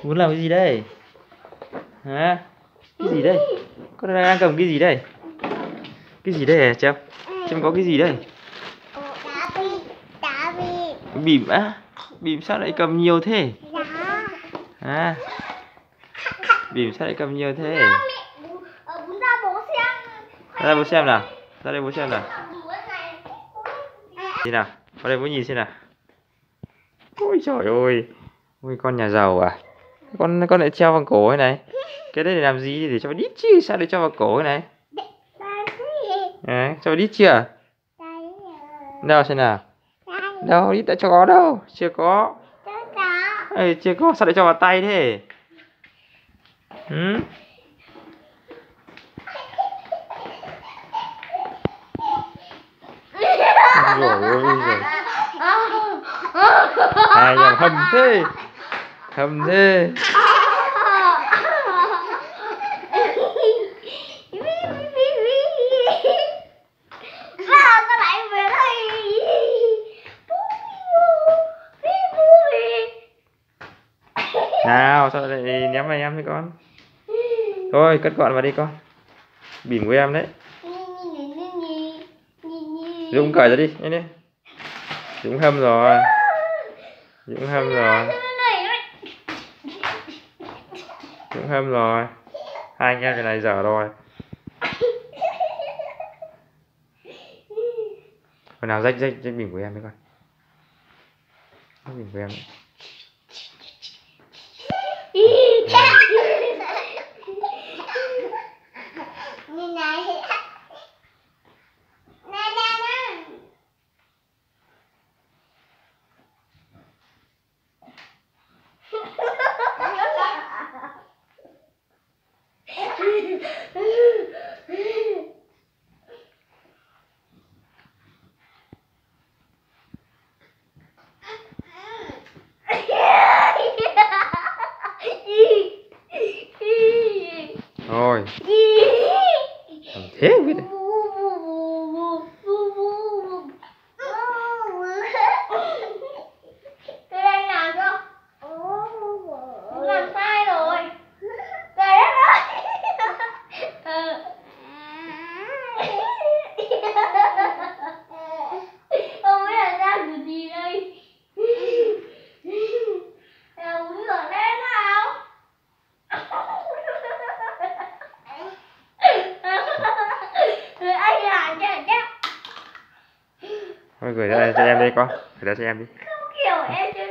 Muốn làm cái gì đây? Hả? Cái gì đây? Con đang cầm cái gì đây? Cái gì đây hả Trâm? Trâm có cái gì đây? Bỉm á? Bỉm sao lại cầm nhiều thế? À, bỉm sao lại cầm nhiều thế? Ra đây bố xem nào. Ra đây bố xem nào. Nhìn nào, vào đây bố nhìn xem nào. Ôi trời ơi. Ôi con nhà giàu à. Con lại treo vào cổ thế này. Cái đấy để làm gì? Để cho vào đít chứ. Sao lại cho vào cổ thế này? À, cho vào đít chưa? Đâu xem nào. Đâu, đít đã cho đâu. Chưa có. Ê, chưa có. Sao lại cho vào tay thế? Ừ? Rồi ôi rồi. Hai nhà hầm thế. Hầm thế. Nào, sao lại ném vào em thế con? Thôi, cất gọn vào đi con. Bỉm của em đấy. Dũng cởi ra đi, nhanh đi. Dũng hâm rồi. Dũng hâm rồi. Dũng hâm rồi. Hai anh em cái này dở rồi. Còn nào rách bỉm của em đấy con. Rách bỉm của em đấy. Thôi. Thế không biết này. Tôi đang làm cho. Làm sai rồi. Trời đất ơi. Không biết là ra cái gì đây. Uống rửa lên nào. Anh làm cho. Thôi gửi ra cho em đi con. Gửi ra cho em đi. Không kiểu em chưa